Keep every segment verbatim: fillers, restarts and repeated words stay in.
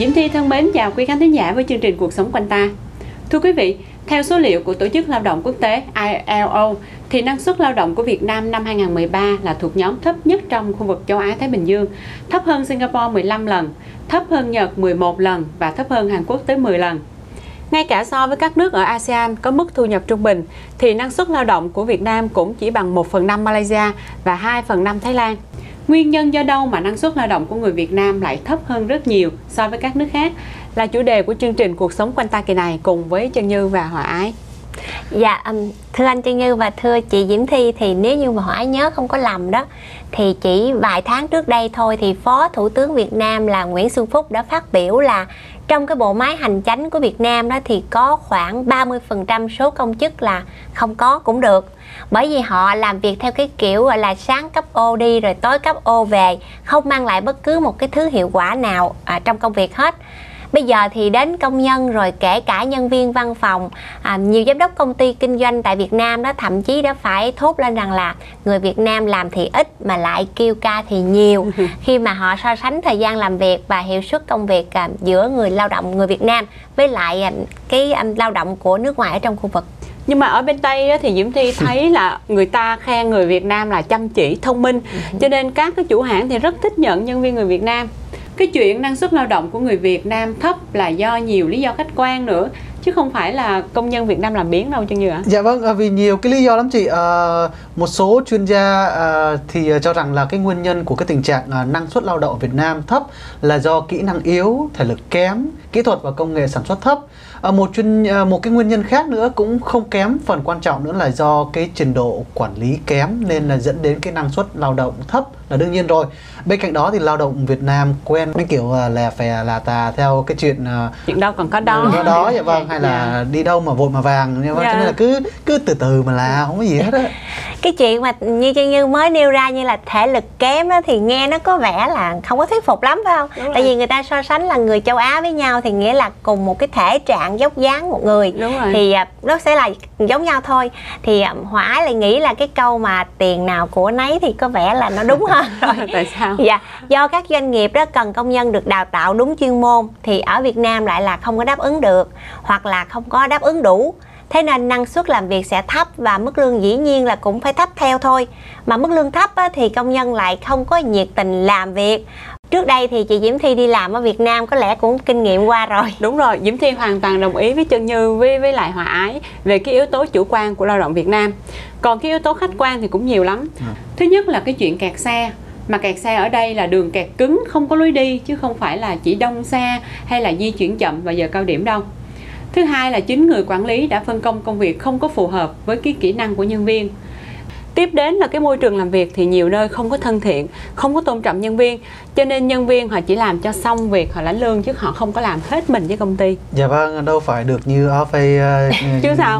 Diễm Thi thân mến chào quý khán thính giả với chương trình Cuộc Sống Quanh Ta. Thưa quý vị, theo số liệu của Tổ chức Lao động Quốc tế I L O thì năng suất lao động của Việt Nam năm hai nghìn không trăm mười ba là thuộc nhóm thấp nhất trong khu vực châu Á Thái Bình Dương, thấp hơn Singapore mười lăm lần, thấp hơn Nhật mười một lần và thấp hơn Hàn Quốc tới mười lần. Ngay cả so với các nước ở a sê an có mức thu nhập trung bình thì năng suất lao động của Việt Nam cũng chỉ bằng một phần năm Malaysia và hai phần năm Thái Lan. Nguyên nhân do đâu mà năng suất lao động của người Việt Nam lại thấp hơn rất nhiều so với các nước khác là chủ đề của chương trình Cuộc Sống Quanh Ta kỳ này cùng với Trân Như và Hòa Ái. Dạ, um, thưa anh Trân Như và thưa chị Diễm Thi, thì nếu như mà Hòa Ái nhớ không có lầm đó, thì chỉ vài tháng trước đây thôi thì Phó Thủ tướng Việt Nam là Nguyễn Xuân Phúc đã phát biểu là trong cái bộ máy hành chánh của Việt Nam đó thì có khoảng ba mươi phần trăm số công chức là không có cũng được. Bởi vì họ làm việc theo cái kiểu gọi là sáng cấp ô đi rồi tối cấp ô về, không mang lại bất cứ một cái thứ hiệu quả nào à, trong công việc hết. Bây giờ thì đến công nhân rồi kể cả nhân viên văn phòng, à, nhiều giám đốc công ty kinh doanh tại Việt Nam đó thậm chí đã phải thốt lên rằng là người Việt Nam làm thì ít mà lại kêu ca thì nhiều khi mà họ so sánh thời gian làm việc và hiệu suất công việc à, giữa người lao động người Việt Nam với lại à, cái à, lao động của nước ngoài ở trong khu vực. Nhưng mà ở bên Tây á, thì Diễm Thi thấy là người ta khen người Việt Nam là chăm chỉ, thông minh, cho nên các cái chủ hãng thì rất thích nhận nhân viên người Việt Nam. Cái chuyện năng suất lao động của người Việt Nam thấp là do nhiều lý do khách quan nữa, chứ không phải là công nhân Việt Nam làm biếng đâu Trân Như ạ. Dạ vâng, vì nhiều cái lý do lắm chị. À, một số chuyên gia à, thì cho rằng là cái nguyên nhân của cái tình trạng à, năng suất lao động ở Việt Nam thấp là do kỹ năng yếu, thể lực kém, kỹ thuật và công nghệ sản xuất thấp. À, một chuyên à, một cái nguyên nhân khác nữa cũng không kém phần quan trọng nữa là do cái trình độ quản lý kém nên là dẫn đến cái năng suất lao động thấp là đương nhiên rồi. Bên cạnh đó thì lao động Việt Nam quen cái kiểu uh, lè phè là tà theo cái chuyện uh, chuyện đâu còn có đó, có đó dạ vâng, hay là yeah. đi đâu mà vội mà vàng, nhưng yeah. cho nên là cứ cứ từ từ mà làm, không có gì hết á. Cái chuyện mà như Trân Như mới nêu ra như là thể lực kém đó thì nghe nó có vẻ là không có thuyết phục lắm phải không? Đúng Tại rồi. vì người ta so sánh là người châu Á với nhau thì nghĩa là cùng một cái thể trạng dốc dáng một người. Đúng rồi. Thì nó sẽ là giống nhau thôi. Thì Hòa Ái lại nghĩ là cái câu mà tiền nào của nấy thì có vẻ là nó đúng hơn rồi. Tại sao? Dạ, do các doanh nghiệp đó cần công nhân được đào tạo đúng chuyên môn thì ở Việt Nam lại là không có đáp ứng được hoặc là không có đáp ứng đủ. Thế nên năng suất làm việc sẽ thấp và mức lương dĩ nhiên là cũng phải thấp theo thôi. Mà mức lương thấp á, thì công nhân lại không có nhiệt tình làm việc. Trước đây thì chị Diễm Thi đi làm ở Việt Nam có lẽ cũng kinh nghiệm qua rồi. Đúng rồi, Diễm Thi hoàn toàn đồng ý với Trân Như với với lại Hòa Ái về cái yếu tố chủ quan của lao động Việt Nam. Còn cái yếu tố khách quan thì cũng nhiều lắm. Thứ nhất là cái chuyện kẹt xe. Mà kẹt xe ở đây là đường kẹt cứng, không có lối đi, chứ không phải là chỉ đông xe hay là di chuyển chậm vào giờ cao điểm đâu. Thứ hai là chính người quản lý đã phân công công việc không có phù hợp với cái kỹ năng của nhân viên. Tiếp đến là cái môi trường làm việc thì nhiều nơi không có thân thiện, không có tôn trọng nhân viên, cho nên nhân viên họ chỉ làm cho xong việc, họ lãnh lương chứ họ không có làm hết mình với công ty. Dạ vâng, đâu phải được như ở phây uh, chứ sao.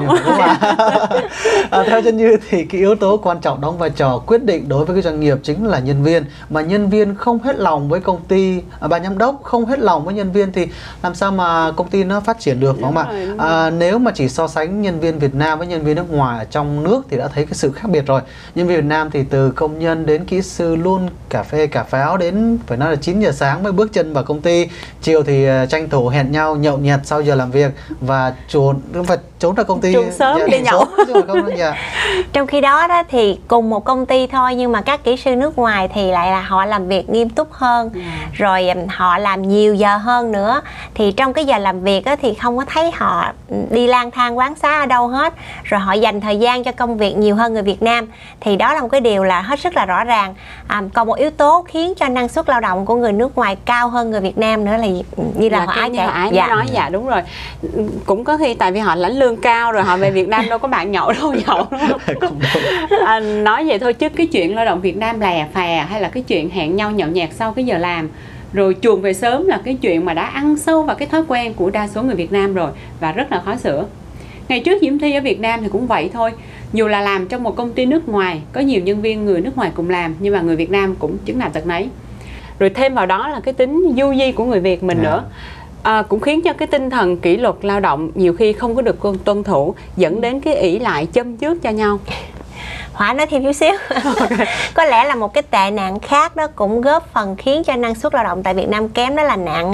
à, theo Trân Như thì cái yếu tố quan trọng đóng vai trò quyết định đối với cái doanh nghiệp chính là nhân viên. Mà nhân viên không hết lòng với công ty, à, ban giám đốc không hết lòng với nhân viên thì làm sao mà công ty nó phát triển được, phải không ạ? À, nếu mà chỉ so sánh nhân viên Việt Nam với nhân viên nước ngoài ở trong nước thì đã thấy cái sự khác biệt rồi. Nhân viên Việt Nam thì từ công nhân đến kỹ sư luôn cà phê cà pháo đến phải nói là chín giờ sáng mới bước chân vào công ty, chiều thì tranh thủ hẹn nhau nhậu nhẹt sau giờ làm việc và trốn và trốn ra công ty, trốn sớm dạ, đi nhậu. Không, dạ. Trong khi đó đó thì cùng một công ty thôi nhưng mà các kỹ sư nước ngoài thì lại là họ làm việc nghiêm túc hơn, yeah. rồi họ làm nhiều giờ hơn nữa. Thì trong cái giờ làm việc á, thì không có thấy họ đi lang thang quán xá ở đâu hết, rồi họ dành thời gian cho công việc nhiều hơn người Việt Nam. Thì đó là một cái điều là hết sức là rõ ràng. À, còn một yếu tố khiến cho năng suất lao động của người nước ngoài cao hơn người Việt Nam nữa là như là, là Hòa Ái kể. Ái dạ. nói dạ đúng rồi. Cũng có khi tại vì họ lãnh lương cao rồi họ về Việt Nam đâu có bạn nhậu đâu nhậu đúng à, nói vậy thôi chứ cái chuyện lao động Việt Nam lè phè hay là cái chuyện hẹn nhau nhậu nhẹt sau cái giờ làm rồi chuồn về sớm là cái chuyện mà đã ăn sâu vào cái thói quen của đa số người Việt Nam rồi và rất là khó sửa. Ngày trước Diễm Thi ở Việt Nam thì cũng vậy thôi. Dù là làm trong một công ty nước ngoài, có nhiều nhân viên người nước ngoài cùng làm, nhưng mà người Việt Nam cũng chứng nào tật nấy. Rồi thêm vào đó là cái tính du di của người Việt mình yeah. nữa. À, cũng khiến cho cái tinh thần kỷ luật lao động nhiều khi không có được tuân thủ, dẫn đến cái ỷ lại châm chước cho nhau. Hỏa nói thêm chút xíu. Có lẽ là một cái tệ nạn khác đó cũng góp phần khiến cho năng suất lao động tại Việt Nam kém, đó là nạn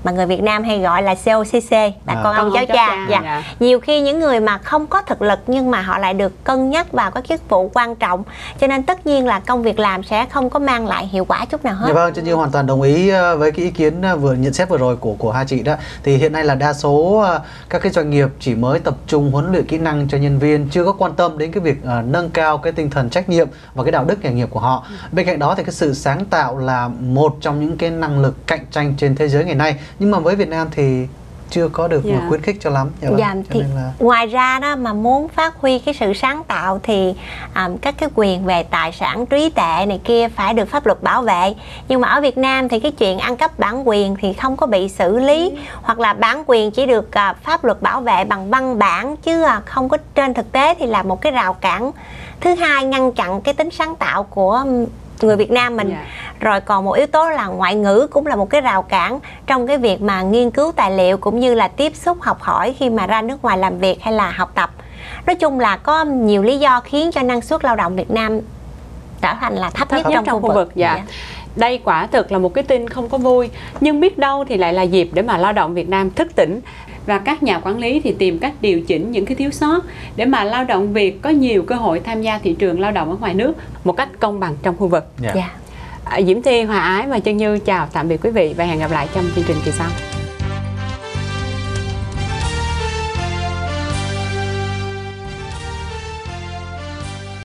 mà người Việt Nam hay gọi là xê o xê xê là À. con ông Con cháu ông cháu cha. cha, Dạ. dạ. Nhiều khi những người mà không có thực lực nhưng mà họ lại được cân nhắc vào các chức vụ quan trọng, cho nên tất nhiên là công việc làm sẽ không có mang lại hiệu quả chút nào hết. Dạ vâng, Trân Như hoàn toàn đồng ý ờ, với cái ý kiến ờ, vừa nhận xét vừa rồi của của hai chị đó. Thì hiện nay là đa số ờ, các cái doanh nghiệp chỉ mới tập trung huấn luyện kỹ năng cho nhân viên, chưa có quan tâm đến cái việc ờ, nâng cao cái tinh thần trách nhiệm và cái đạo đức nghề nghiệp của họ. Bên cạnh đó thì cái sự sáng tạo là một trong những cái năng lực cạnh tranh trên thế giới ngày nay. Nhưng mà với Việt Nam thì chưa có được Dạ. mà khuyến khích cho lắm. Dạ vâng, Dạ, cho thì nên là... ngoài ra đó mà muốn phát huy cái sự sáng tạo thì à, các cái quyền về tài sản trí tuệ này kia phải được pháp luật bảo vệ. Nhưng mà ở Việt Nam thì cái chuyện ăn cắp bản quyền thì không có bị xử lý, ừ. hoặc là bản quyền chỉ được à, pháp luật bảo vệ bằng văn bản chứ à, không có trên thực tế, thì là một cái rào cản thứ hai ngăn chặn cái tính sáng tạo của người Việt Nam mình. Dạ. Rồi còn một yếu tố là ngoại ngữ cũng là một cái rào cản trong cái việc mà nghiên cứu tài liệu cũng như là tiếp xúc học hỏi khi mà ra nước ngoài làm việc hay là học tập. Nói chung là có nhiều lý do khiến cho năng suất lao động Việt Nam trở thành là thấp, thấp nhất, nhất trong, trong khu khu vực. vực. Dạ. Dạ. Đây quả thực là một cái tin không có vui, nhưng biết đâu thì lại là dịp để mà lao động Việt Nam thức tỉnh, và các nhà quản lý thì tìm cách điều chỉnh những cái thiếu sót để mà lao động Việt có nhiều cơ hội tham gia thị trường lao động ở ngoài nước một cách công bằng trong khu vực. Dạ. Dạ. À, Diễm Thi, Hòa Ái và Trân Như chào tạm biệt quý vị và hẹn gặp lại trong chương trình kỳ sau.